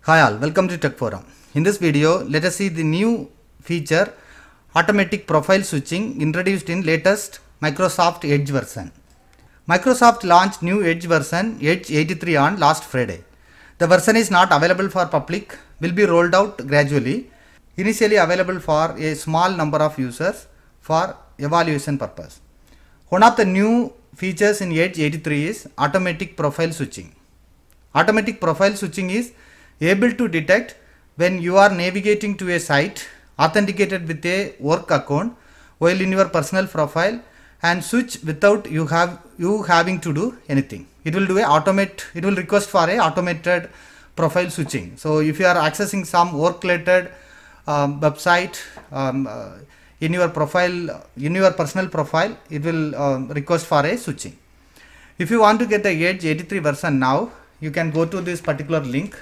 Hi all, welcome to Tech Forum. In this video, let us see the new feature automatic profile switching introduced in latest Microsoft Edge version. Microsoft launched new Edge version Edge 83 on last Friday. The version is not available for public, will be rolled out gradually, initially available for a small number of users for evaluation purpose. One of the new features in Edge 83 is automatic profile switching. Automatic profile switching is able to detect when you are navigating to a site authenticated with a work account while in your personal profile and switch without you having to do anything. It will request for a automated profile switching. So if you are accessing some work related website in your personal profile, it will request for a switching. If you want to get the Edge 83 version now, you can go to this particular link.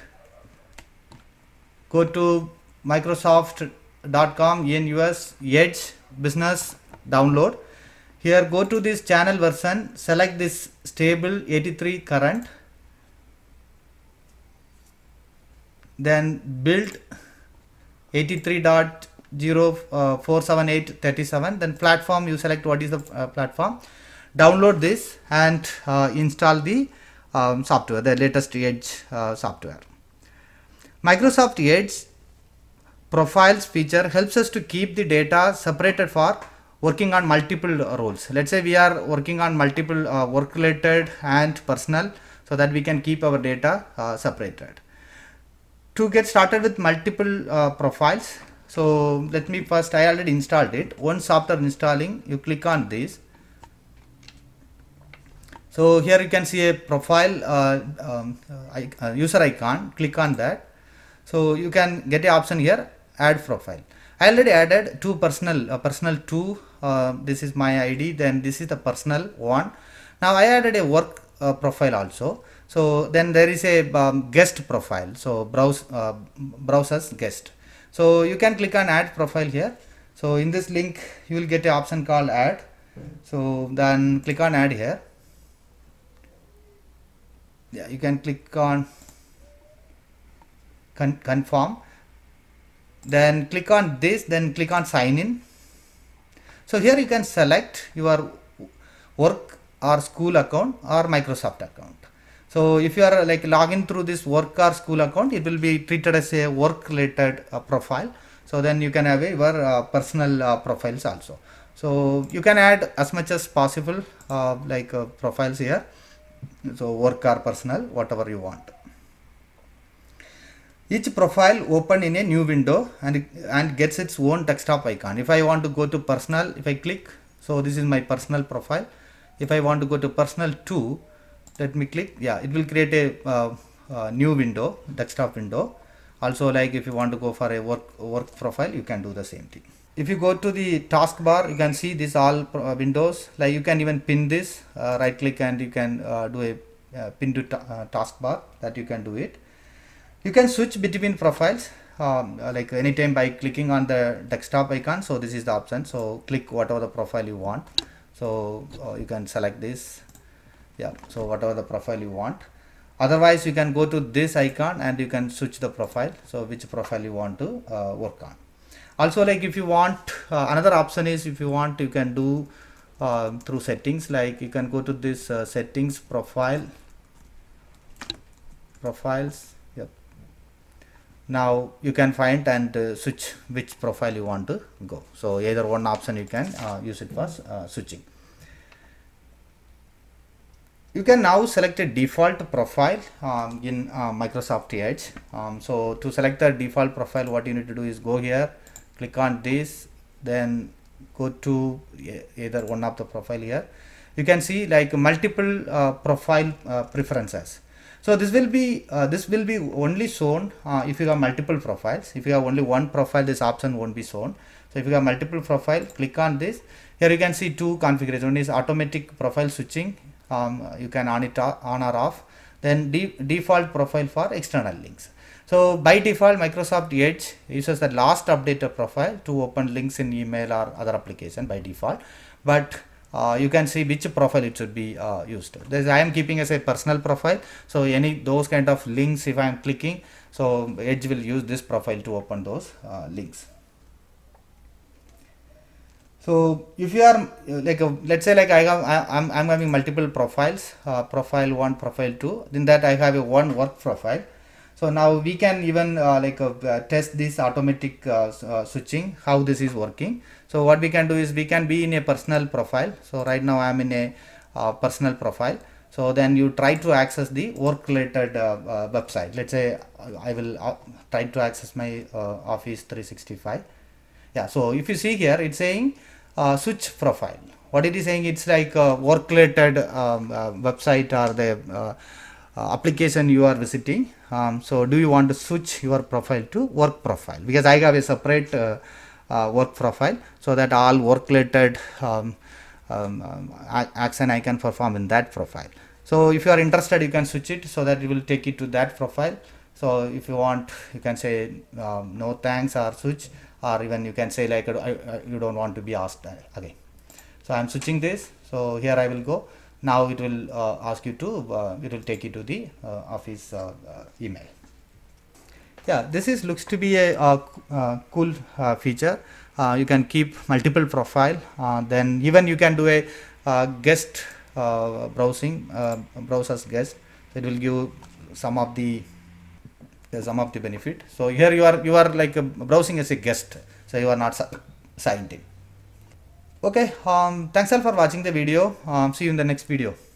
Go to microsoft.com NUS Edge Business Download. Here go to this channel version, select this stable 83 current, then build 83.047837, then platform, you select what is the platform, download this and install the software, the latest Edge software. Microsoft Edge profiles feature helps us to keep the data separated for working on multiple roles. Let's say we are working on multiple work related and personal, so that we can keep our data separated. To get started with multiple profiles, so let me first, I already installed it. Once after installing, you click on this. So here you can see a profile user icon, click on that. So you can get an option here, add profile. I already added two personal 2, this is my ID, then this is the personal 1. Now I added a work profile also. So then there is a guest profile, so browse as guest. So you can click on add profile here. So in this link you will get an option called add. So then click on add here. Yeah, you can click on confirm, then click on this, then click on sign in. So here you can select your work or school account or Microsoft account. So if you are like login through this work or school account, it will be treated as a work related profile. So then you can have your personal profiles also. So you can add as much as possible profiles here. So work or personal, whatever you want. Each profile opened in a new window and gets its own desktop icon. If I want to go to personal, if I click, so this is my personal profile. If I want to go to personal 2, let me click, yeah, it will create a new window, desktop window. Also, like if you want to go for a work profile, you can do the same thing. If you go to the taskbar, you can see this all windows, like you can even pin this, right click and you can do a pin to taskbar, that you can do it. You can switch between profiles like anytime by clicking on the desktop icon. So this is the option. So click whatever the profile you want. So you can select this. Yeah. So whatever the profile you want. Otherwise, you can go to this icon and you can switch the profile. So which profile you want to work on. Also, like if you want, another option is if you want, you can do through settings. Like you can go to this settings profiles. Yep. Now you can find and switch which profile you want to go. So either one option you can use it for switching. You can now select a default profile in Microsoft Edge. So to select the default profile, what you need to do is go here, click on this, then go to either one of the profile here. You can see like multiple profile preferences. So this will be only shown if you have multiple profiles. If you have only one profile, this option won't be shown. So if you have multiple profile, click on this. Here you can see two configurations. One is automatic profile switching. You can on or off. Then default profile for external links. So by default, Microsoft Edge uses the last updated profile to open links in email or other application by default. But you can see which profile it should be used. I am keeping as a personal profile, so any those kind of links, if I am clicking, So Edge will use this profile to open those links. So if you are let's say like I'm having multiple profiles, profile 1, profile 2, in that I have a one work profile. So now we can even test this automatic switching, how this is working. So what we can do is we can be in a personal profile. So right now I am in a personal profile. So then you try to access the work related website. Let's say I will try to access my Office 365. Yeah, so if you see here, it's saying switch profile. What it is saying, it's like work related website or the application you are visiting. So do you want to switch your profile to work profile? Because I have a separate work profile, so that all work related action I can perform in that profile. So if you are interested, you can switch it so that it will take you to that profile. So if you want, you can say no thanks or switch, or even you can say like you don't want to be asked again. So I'm switching this. So here I will go. Now it will ask you to, it will take you to the Office email. Yeah, this is looks to be a cool feature. You can keep multiple profile. Then even you can do a guest browsing, browser's guest. It will give some of the benefit. So here you are like browsing as a guest, so you are not signed in. Okay, thanks all for watching the video. See you in the next video.